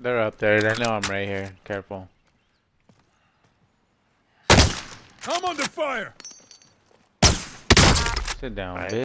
They're up there. They know I'm right here. Careful. I'm under fire. Sit down, Nice. bitch.